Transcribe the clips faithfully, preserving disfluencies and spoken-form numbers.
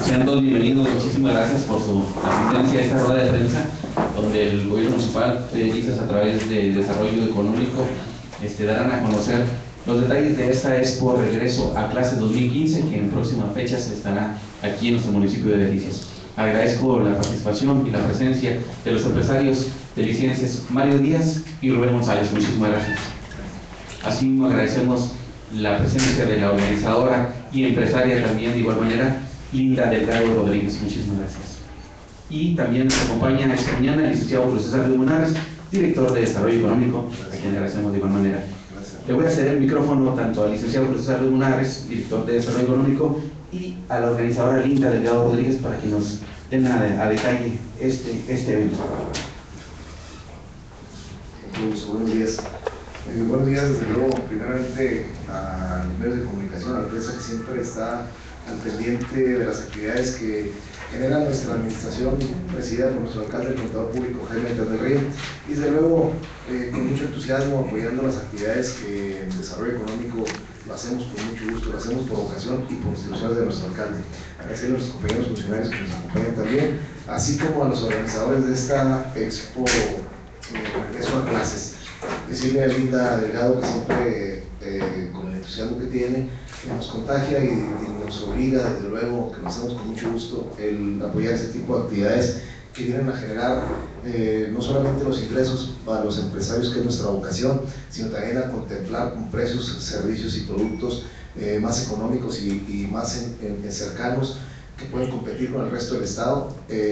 Sean todos bienvenidos, muchísimas gracias por su asistencia a esta rueda de prensa, donde el gobierno municipal de Delicias, a través de Desarrollo Económico, este, darán a conocer los detalles de esta Expo Regreso a Clases dos mil quince, que en próximas fechas estará aquí en nuestro municipio de Delicias. Agradezco la participación y la presencia de los empresarios delicienses Mario Díaz y Rubén González. Muchísimas gracias. Asimismo, agradecemos la presencia de la organizadora y empresaria también, de igual manera, Linda Delgado Rodríguez. Muchísimas gracias. Y también nos acompaña esta mañana el licenciado Julio César Lumunares, director de Desarrollo Económico, a quien agradecemos de igual manera. Le voy a ceder el micrófono tanto al licenciado Julio César Lumunares, director de Desarrollo Económico, y a la organizadora Linda Delgado Rodríguez para que nos den a, a detalle este, este evento. Buenos días. Eh, buenos días, desde luego, primeramente a los medios de comunicación, a la prensa que siempre está al pendiente de las actividades que genera nuestra administración, presidida por nuestro alcalde, el contador público Jaime del Río, y desde luego eh, con mucho entusiasmo apoyando las actividades que en desarrollo económico lo hacemos con mucho gusto, lo hacemos por vocación y por instrucciones de nuestro alcalde. Agradecer a nuestros compañeros funcionarios que nos acompañan también, así como a los organizadores de esta Expo eh, Regreso a Clases. Decirle a Linda Delgado que siempre, eh, con el entusiasmo que tiene, que nos contagia y, y nos obliga, desde luego, que lo hacemos con mucho gusto, el apoyar este tipo de actividades que vienen a generar eh, no solamente los ingresos para los empresarios, que es nuestra vocación, sino también a contemplar con precios, servicios y productos eh, más económicos y, y más en, en, en cercanos, que pueden competir con el resto del Estado,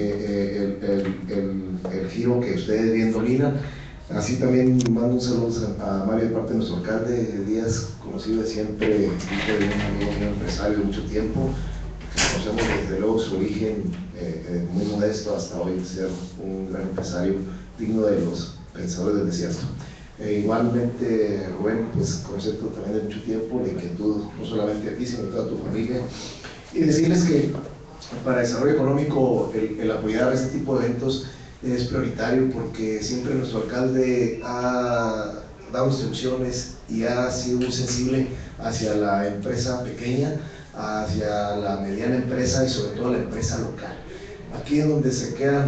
eh, el, el, el, el giro que ustedes bien dominan. Así también mando un saludo a Mario de parte de nuestro alcalde Díaz, conocido de siempre, hijo de un amigo mío, empresario de mucho tiempo, que conocemos desde luego su origen eh, eh, muy modesto hasta hoy ser un gran empresario digno de los pensadores del desierto. Eh, igualmente, Rubén, pues concepto también de mucho tiempo, la inquietud no solamente a ti, sino a toda tu familia, y decirles que para el desarrollo económico el, el apoyar este tipo de eventos es prioritario, porque siempre nuestro alcalde ha dado instrucciones y ha sido muy sensible hacia la empresa pequeña, hacia la mediana empresa y sobre todo la empresa local. Aquí es donde se quedan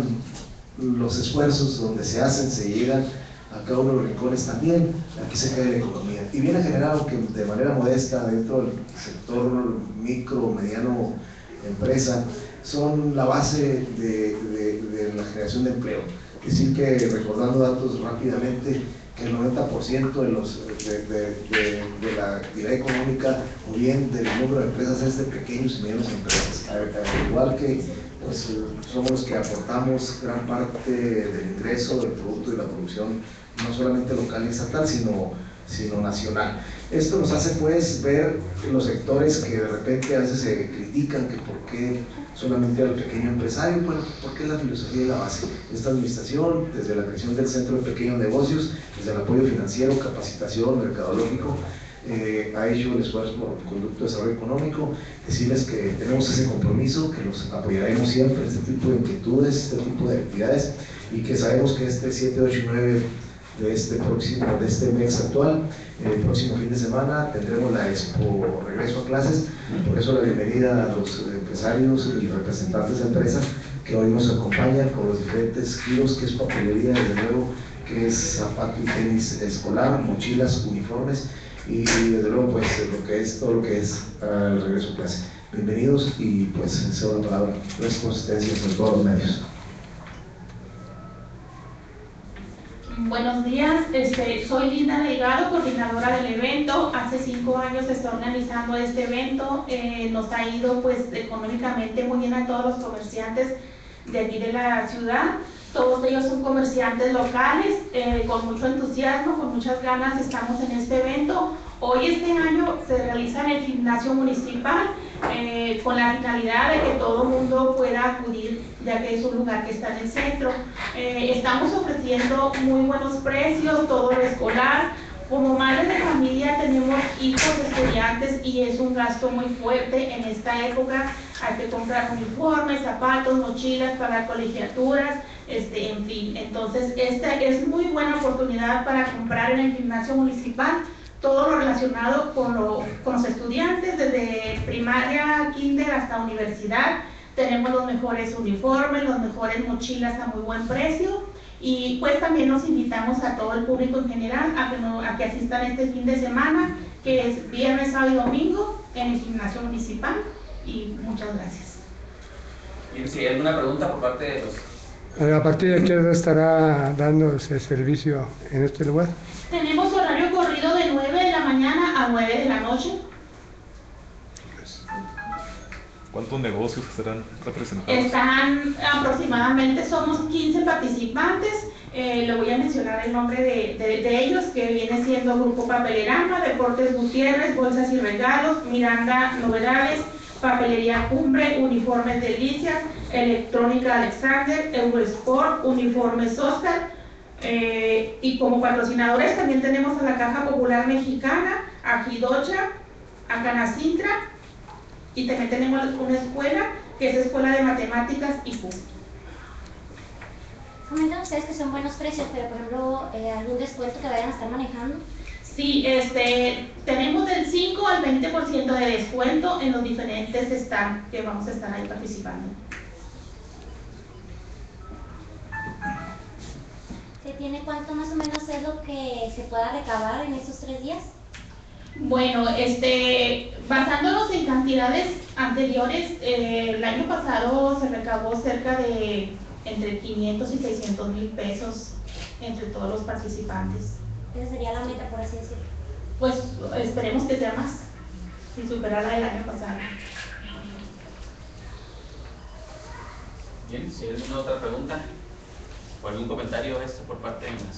los esfuerzos, donde se hacen, se llegan a cada uno de los rincones también, aquí se cae la economía. Y viene a generar, aunque de manera modesta, dentro del sector micro, mediano empresa, son la base de, de, de la generación de empleo. Es decir, que recordando datos rápidamente, que el noventa por ciento de, los, de, de, de, de la actividad económica o bien del número de empresas es de pequeños y medianas empresas. Al igual que pues, somos los que aportamos gran parte del ingreso, del producto y la producción, no solamente local y estatal, sino, sino nacional. Esto nos hace pues ver los sectores que de repente a veces se critican, que por qué solamente al pequeño empresario, bueno, porque es la filosofía y la base. Esta administración, desde la creación del Centro de Pequeños Negocios, desde el apoyo financiero, capacitación, mercadológico, eh, ha hecho el esfuerzo por el conducto de desarrollo económico. Decirles que tenemos ese compromiso, que los apoyaremos siempre en este tipo de inquietudes, este tipo de actividades, y que sabemos que este siete, ocho y nueve de este próximo, de este mes actual, el próximo fin de semana tendremos la Expo Regreso a Clases. Por eso la bienvenida a los empresarios y representantes de empresas que hoy nos acompañan con los diferentes giros, que es papelería, desde luego, que es zapato y tenis escolar, mochilas, uniformes y, y desde luego pues lo que es todo lo que es para el regreso a clase. Bienvenidos y pues cedo la palabra. Nuestras consistencias en todos los medios. Buenos días, este, soy Linda Delgado, coordinadora del evento. Hace cinco años se está organizando este evento, eh, nos ha ido pues económicamente muy bien a todos los comerciantes de aquí de la ciudad. Todos ellos son comerciantes locales, eh, con mucho entusiasmo, con muchas ganas estamos en este evento. Hoy este año se realiza en el gimnasio municipal eh, con la finalidad de que todo el mundo pueda acudir, ya que es un lugar que está en el centro. Eh, estamos ofreciendo muy buenos precios, todo lo escolar. Como madres de familia tenemos hijos estudiantes y es un gasto muy fuerte en esta época. Hay que comprar uniformes, zapatos, mochilas para colegiaturas, este, en fin. Entonces esta es muy buena oportunidad para comprar en el gimnasio municipal todo lo relacionado con, lo, con los estudiantes, desde primaria, kinder hasta universidad. tenemos los mejores uniformes, los mejores mochilas a muy buen precio, y pues también nos invitamos a todo el público en general a que, no, a que asistan este fin de semana, que es viernes, sábado y domingo en el gimnasio municipal, y muchas gracias. Bien, si hay alguna pregunta por parte de los... ¿A partir de qué hora estará dándose servicio en este lugar? Tenemos horario corrido de nueve de la mañana a nueve de la noche. ¿Cuántos negocios estarán representados? Están aproximadamente, somos quince participantes. Eh, le voy a mencionar el nombre de, de, de ellos, que viene siendo Grupo Papelerama, Deportes Gutiérrez, Bolsas y Regalos, Miranda Novedades, Papelería Cumbre, Uniformes Delicias, Electrónica Alexander, Eurosport, Uniformes Oscar, eh, y como patrocinadores también tenemos a la Caja Popular Mexicana, a Jidocha, a Canacintra, y también tenemos una escuela que es Escuela de Matemáticas I Q. Comentan ustedes que son buenos precios, pero por ejemplo, eh, ¿algún descuento que vayan a estar manejando? Sí, este, tenemos del cinco al veinte por ciento de descuento en los diferentes stands que vamos a estar ahí participando. ¿Se tiene cuánto más o menos es lo que se pueda recabar en esos tres días? Bueno, este, basándonos en cantidades anteriores, eh, el año pasado se recabó cerca de entre quinientos y seiscientos mil pesos entre todos los participantes. Esa sería la meta, por así decirlo. Pues esperemos que sea más y superar la del año pasado. Bien, si hay alguna otra pregunta o algún comentario esto por parte de las...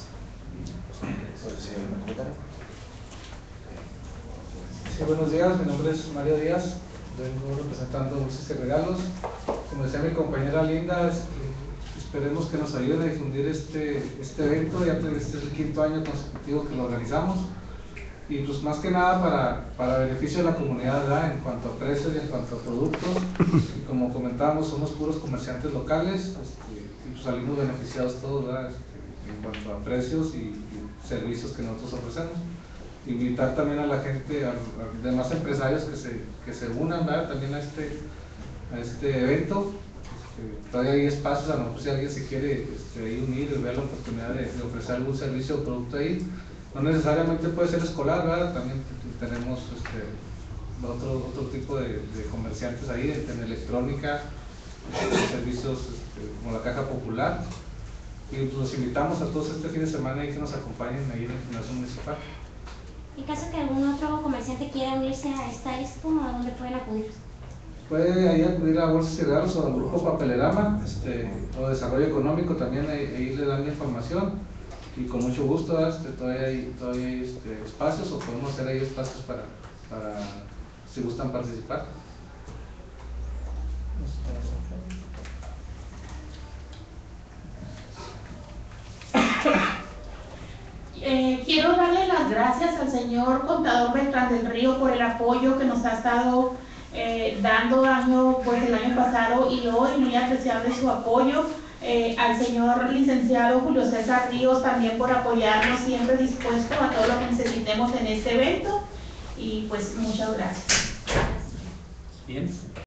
Sí, buenos días, mi nombre es Mario Díaz, vengo representando Dulces y Regalos. Como decía mi compañera Linda, esperemos que nos ayuden a difundir este, este evento, ya que este es el quinto año consecutivo que lo organizamos, y pues más que nada para, para beneficio de la comunidad, ¿verdad? En cuanto a precios y en cuanto a productos, y como comentábamos, somos puros comerciantes locales, este, y pues salimos beneficiados todos, ¿verdad? Este, en cuanto a precios y, y servicios que nosotros ofrecemos. Invitar también a la gente, a, a demás empresarios que se, que se unan, ¿verdad? También a este, a este evento. Este, todavía hay espacios, a lo mejor si alguien se quiere este, ahí unir y ver la oportunidad de, de ofrecer algún servicio o producto ahí. No necesariamente puede ser escolar, ¿verdad? También tenemos este, otro, otro tipo de, de comerciantes ahí, en electrónica, este, servicios este, como la Caja Popular. Y pues, los invitamos a todos este fin de semana y que nos acompañen ahí en el gimnasio municipal. En caso que algún otro comerciante quiera unirse a esta expo, ¿a dónde pueden acudir? Puede ahí acudir a Bolsas y Regalos o al Grupo Papelerama, este, o Desarrollo Económico, también ahí, ahí le dan la información, y con mucho gusto este, todavía hay, todavía hay este, espacios, o podemos hacer ahí espacios para, para si gustan participar. Eh, quiero darle las gracias al señor contador Beltrán del Río por el apoyo que nos ha estado eh, dando año, pues el año pasado y hoy, muy apreciable su apoyo. Eh, al señor licenciado Julio César Ríos también por apoyarnos, siempre dispuesto a todo lo que necesitemos en este evento, y pues muchas gracias. Bien.